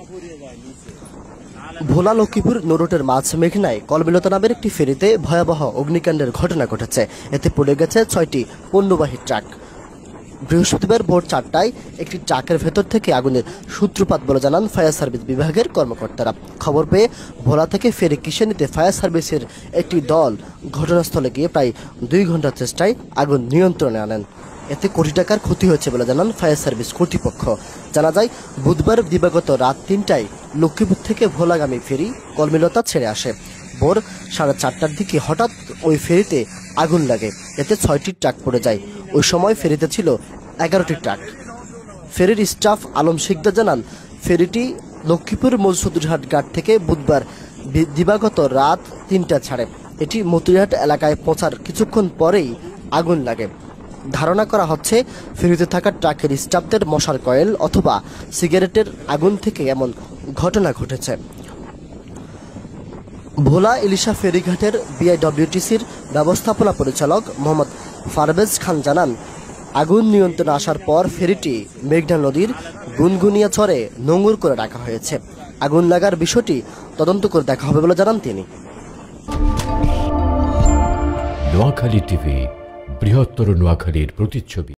ভোলা লক্ষ্মীপুর নৌরুটের মাছ মেঘনায় কলমিলতা নামের একটি ফেরিতে ভয়াবহ অগ্নিকাণ্ডের ঘটনা ঘটেছে। এতে পড়ে গেছে 6টি পণ্যবাহী ট্রাক। বৃহস্পতিবার ভোর 4টায় একটি ট্রাকের ভেতর থেকে আগুনের সূত্রপাত বলে জানান ফায়ার সার্ভিস বিভাগের কর্মকর্তারা। খবর পেয়ে ভোলা থেকে ফেরি কিসে নিতে ফায়ার সার্ভিসের একটি দল ঘটনাস্থলে গিয়ে প্রায় 2 ঘন্টার চেষ্টায় আগুন নিয়ন্ত্রণে আনেন। এতে কোটি টাকার ক্ষতি হয়েছে বলে জানান ফায়ার সার্ভিস কর্তৃপক্ষ। জানা যায়, বুধবার দিবাগত রাত 3টায় লক্ষ্মীপুর থেকে ভোলাগামী ফেরি কলমিলতা ছেড়ে আসে। ভোর 4:30টার দিকে হঠাৎ ওই ফেরিতে আগুন লাগে। এতে 6টি ট্রাক পড়ে যায়। ওই সময় ফেরিতে ছিল 11টি ট্রাক। ফেরির স্টাফ আলম শিকদার জানান, ফেরিটি লক্ষ্মীপুর মধুসূদনহাট ঘাট থেকে বুধবার দিবাগত রাত 3টা ছাড়ে। এটি মতুরিহাট এলাকায় পৌঁছার কিছুক্ষণ পরেই আগুন লাগে। ধারণা করা হচ্ছে, ফেরিতে থাকা ট্রাকের স্টাফদের মশার কয়েল অথবা সিগারেটের আগুন থেকে এমন ঘটনা ঘটেছে। ভোলা ইলিশা ফেরিঘাটের বিআইডব্লিউটিসির ব্যবস্থাপনা পরিচালক মোহাম্মদ পারভেজ খান জানান, আগুন নিয়ন্ত্রণে আসার পর ফেরিটি মেঘনা নদীর গুনগুনিয়া চরে নোঙর করে রাখা হয়েছে। আগুন লাগার বিষয়টি তদন্ত করে দেখা হবে বলে জানান তিনি। নোয়াখালী টিভি, বৃহত্তর নোয়াখালীর প্রতিচ্ছবি।